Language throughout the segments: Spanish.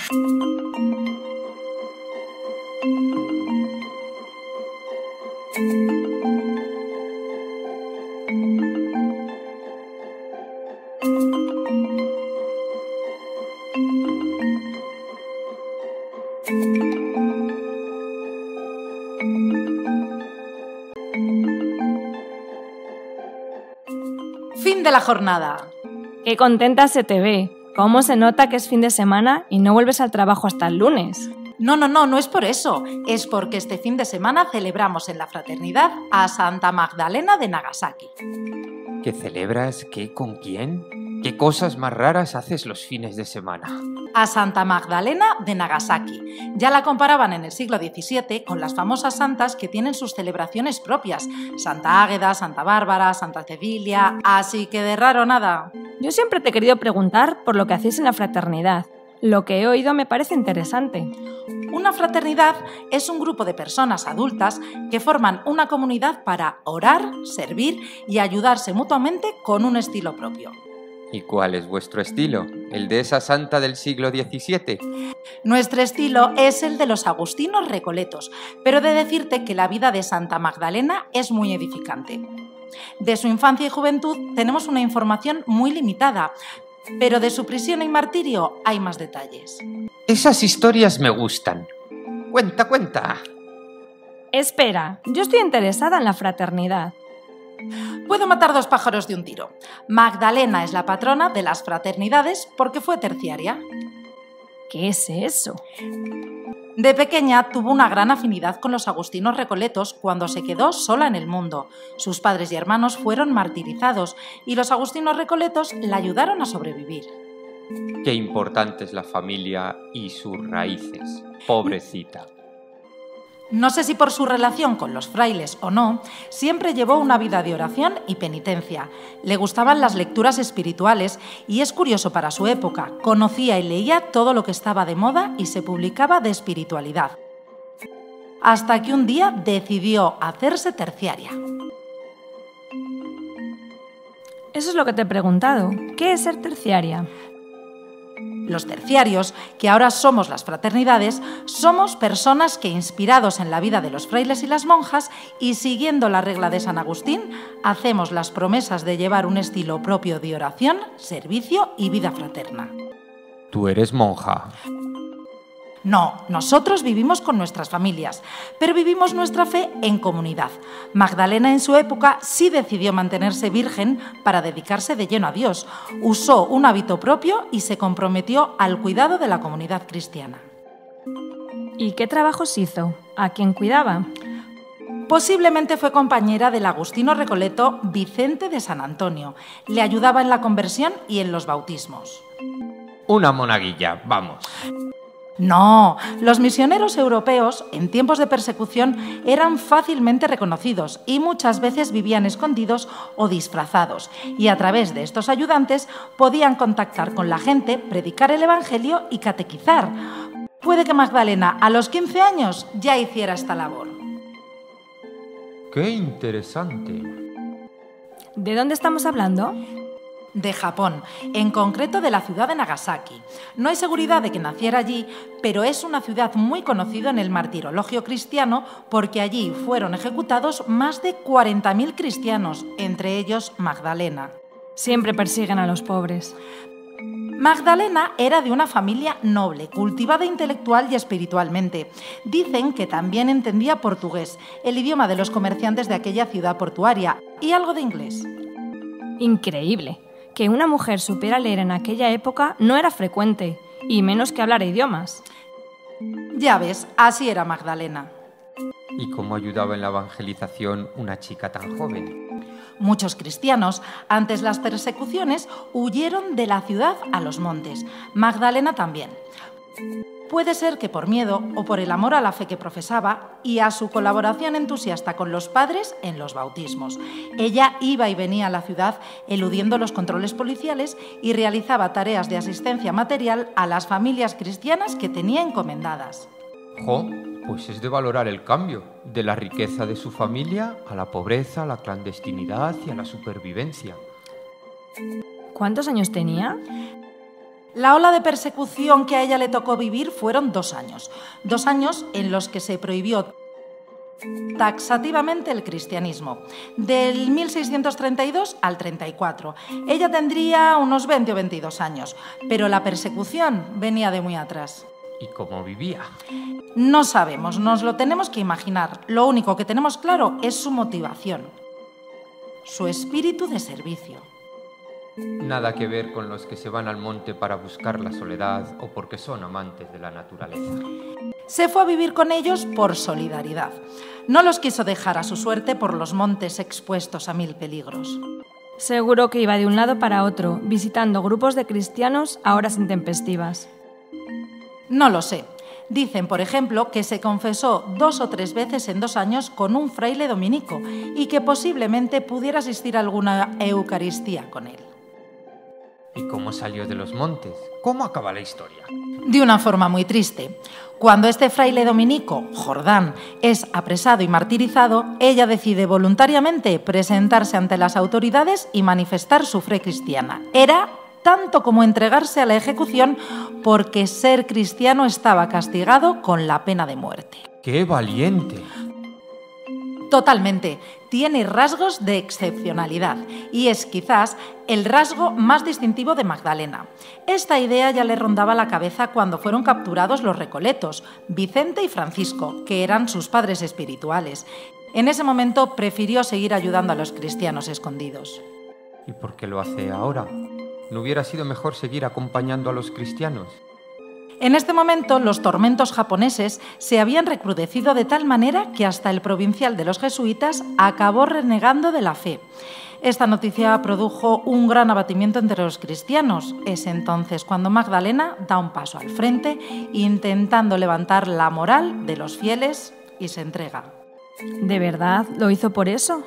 Fin de la jornada. ¡Qué contenta se te ve! ¿Cómo se nota que es fin de semana y no vuelves al trabajo hasta el lunes? No es por eso. Es porque este fin de semana celebramos en la fraternidad a Santa Magdalena de Nagasaki. ¿Qué celebras? ¿Qué? ¿Con quién? ¿Qué cosas más raras haces los fines de semana? A Santa Magdalena de Nagasaki. Ya la comparaban en el siglo XVII con las famosas santas que tienen sus celebraciones propias. Santa Águeda, Santa Bárbara, Santa Cecilia... Así que de raro nada. Yo siempre te he querido preguntar por lo que hacéis en la fraternidad. Lo que he oído me parece interesante. Una fraternidad es un grupo de personas adultas que forman una comunidad para orar, servir y ayudarse mutuamente con un estilo propio. ¿Y cuál es vuestro estilo? ¿El de esa santa del siglo XVII? Nuestro estilo es el de los agustinos recoletos, pero he de decirte que la vida de Santa Magdalena es muy edificante. De su infancia y juventud tenemos una información muy limitada, pero de su prisión y martirio hay más detalles. Esas historias me gustan. Cuenta. Espera, yo estoy interesada en la fraternidad. Puedo matar dos pájaros de un tiro. Magdalena es la patrona de las fraternidades porque fue terciaria. ¿Qué es eso? De pequeña tuvo una gran afinidad con los agustinos recoletos cuando se quedó sola en el mundo. Sus padres y hermanos fueron martirizados y los agustinos recoletos la ayudaron a sobrevivir. Qué importante es la familia y sus raíces. Pobrecita. No sé si por su relación con los frailes o no, siempre llevó una vida de oración y penitencia. Le gustaban las lecturas espirituales y es curioso para su época. Conocía y leía todo lo que estaba de moda y se publicaba de espiritualidad. Hasta que un día decidió hacerse terciaria. Eso es lo que te he preguntado. ¿Qué es ser terciaria? Los terciarios, que ahora somos las fraternidades, somos personas que, inspirados en la vida de los frailes y las monjas y siguiendo la regla de San Agustín, hacemos las promesas de llevar un estilo propio de oración, servicio y vida fraterna. ¿Tú eres monja? No, nosotros vivimos con nuestras familias, pero vivimos nuestra fe en comunidad. Magdalena en su época sí decidió mantenerse virgen para dedicarse de lleno a Dios. Usó un hábito propio y se comprometió al cuidado de la comunidad cristiana. ¿Y qué trabajos hizo? ¿A quién cuidaba? Posiblemente fue compañera del agustino recoleto Vicente de San Antonio. Le ayudaba en la conversión y en los bautismos. Una monaguilla, vamos. No, los misioneros europeos en tiempos de persecución eran fácilmente reconocidos y muchas veces vivían escondidos o disfrazados y a través de estos ayudantes podían contactar con la gente, predicar el evangelio y catequizar. Puede que Magdalena a los 15 años ya hiciera esta labor. ¡Qué interesante! ¿De dónde estamos hablando? De Japón, en concreto de la ciudad de Nagasaki. No hay seguridad de que naciera allí, pero es una ciudad muy conocida en el martirologio cristiano porque allí fueron ejecutados más de 40.000 cristianos, entre ellos Magdalena. Siempre persiguen a los pobres. Magdalena era de una familia noble, cultivada intelectual y espiritualmente. Dicen que también entendía portugués, el idioma de los comerciantes de aquella ciudad portuaria, y algo de inglés. Increíble. Que una mujer supiera leer en aquella época no era frecuente, y menos que hablar idiomas. Ya ves, así era Magdalena. ¿Y cómo ayudaba en la evangelización una chica tan joven? Muchos cristianos, ante las persecuciones, huyeron de la ciudad a los montes. Magdalena también. Puede ser que por miedo o por el amor a la fe que profesaba y a su colaboración entusiasta con los padres en los bautismos. Ella iba y venía a la ciudad eludiendo los controles policiales y realizaba tareas de asistencia material a las familias cristianas que tenía encomendadas. ¡Jo! Pues es de valorar el cambio, de la riqueza de su familia a la pobreza, a la clandestinidad y a la supervivencia. ¿Cuántos años tenía? La ola de persecución que a ella le tocó vivir fueron 2 años. 2 años en los que se prohibió taxativamente el cristianismo, del 1632 al 34. Ella tendría unos 20 o 22 años, pero la persecución venía de muy atrás. ¿Y cómo vivía? No sabemos, nos lo tenemos que imaginar. Lo único que tenemos claro es su motivación, su espíritu de servicio. Nada que ver con los que se van al monte para buscar la soledad o porque son amantes de la naturaleza. Se fue a vivir con ellos por solidaridad. No los quiso dejar a su suerte por los montes expuestos a 1000 peligros. Seguro que iba de un lado para otro, visitando grupos de cristianos a horas intempestivas. No lo sé. Dicen, por ejemplo, que se confesó 2 o 3 veces en 2 años con un fraile dominico y que posiblemente pudiera asistir a alguna eucaristía con él. ¿Y cómo salió de los montes? ¿Cómo acaba la historia? De una forma muy triste. Cuando este fraile dominico, Jordán, es apresado y martirizado, ella decide voluntariamente presentarse ante las autoridades y manifestar su fe cristiana. Era tanto como entregarse a la ejecución, porque ser cristiano estaba castigado con la pena de muerte. ¡Qué valiente! Totalmente. Tiene rasgos de excepcionalidad y es quizás el rasgo más distintivo de Magdalena. Esta idea ya le rondaba la cabeza cuando fueron capturados los recoletos, Vicente y Francisco, que eran sus padres espirituales. En ese momento prefirió seguir ayudando a los cristianos escondidos. ¿Y por qué lo hace ahora? ¿No hubiera sido mejor seguir acompañando a los cristianos? En este momento, los tormentos japoneses se habían recrudecido de tal manera que hasta el provincial de los jesuitas acabó renegando de la fe. Esta noticia produjo un gran abatimiento entre los cristianos. Es entonces cuando Magdalena da un paso al frente, intentando levantar la moral de los fieles y se entrega. ¿De verdad lo hizo por eso?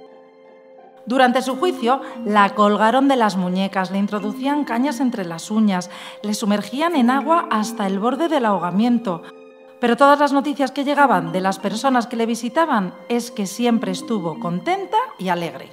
Durante su juicio, la colgaron de las muñecas, le introducían cañas entre las uñas, le sumergían en agua hasta el borde del ahogamiento. Pero todas las noticias que llegaban de las personas que le visitaban es que siempre estuvo contenta y alegre.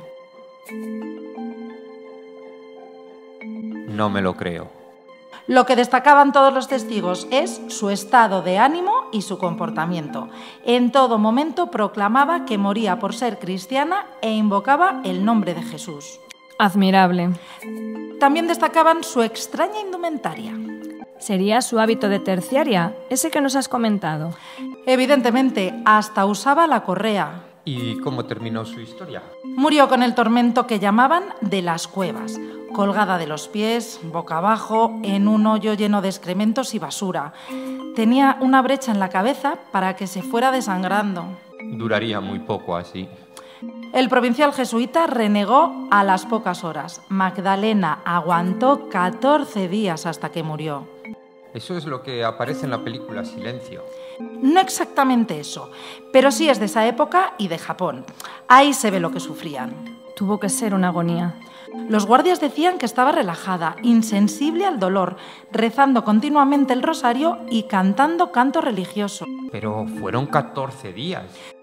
No me lo creo. Lo que destacaban todos los testigos es su estado de ánimo y su comportamiento. En todo momento proclamaba que moría por ser cristiana e invocaba el nombre de Jesús. Admirable. También destacaban su extraña indumentaria. ¿Sería su hábito de terciaria, ese que nos has comentado? Evidentemente, hasta usaba la correa. ¿Y cómo terminó su historia? Murió con el tormento que llamaban de las cuevas, colgada de los pies, boca abajo, en un hoyo lleno de excrementos y basura. Tenía una brecha en la cabeza para que se fuera desangrando. Duraría muy poco así. El provincial jesuita renegó a las pocas horas. Magdalena aguantó 14 días hasta que murió. Eso es lo que aparece en la película Silencio. No exactamente eso, pero sí es de esa época y de Japón. Ahí se ve lo que sufrían. Tuvo que ser una agonía. Los guardias decían que estaba relajada, insensible al dolor, rezando continuamente el rosario y cantando canto religioso. Pero fueron 14 días.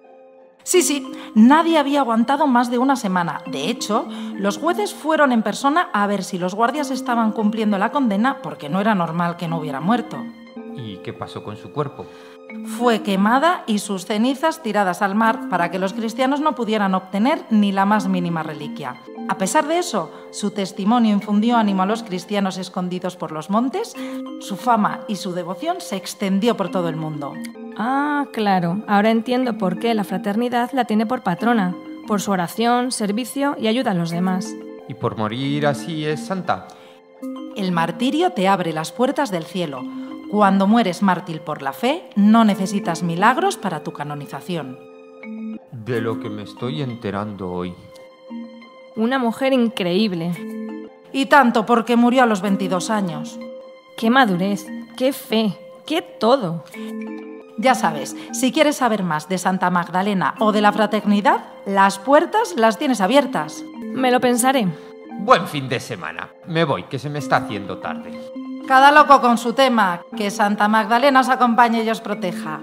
Sí, nadie había aguantado más de una semana. De hecho, los jueces fueron en persona a ver si los guardias estaban cumpliendo la condena porque no era normal que no hubiera muerto. ¿Y qué pasó con su cuerpo? Fue quemada y sus cenizas tiradas al mar para que los cristianos no pudieran obtener ni la más mínima reliquia. A pesar de eso, su testimonio infundió ánimo a los cristianos escondidos por los montes, su fama y su devoción se extendió por todo el mundo. Ah, claro. Ahora entiendo por qué la fraternidad la tiene por patrona, por su oración, servicio y ayuda a los demás. ¿Y por morir así es santa? El martirio te abre las puertas del cielo. Cuando mueres mártir por la fe, no necesitas milagros para tu canonización. De lo que me estoy enterando hoy. Una mujer increíble. Y tanto porque murió a los 22 años. ¡Qué madurez! ¡Qué fe! ¡Qué todo! Ya sabes, si quieres saber más de Santa Magdalena o de la fraternidad, las puertas las tienes abiertas. Me lo pensaré. Buen fin de semana. Me voy, que se me está haciendo tarde. Cada loco con su tema. Que Santa Magdalena os acompañe y os proteja.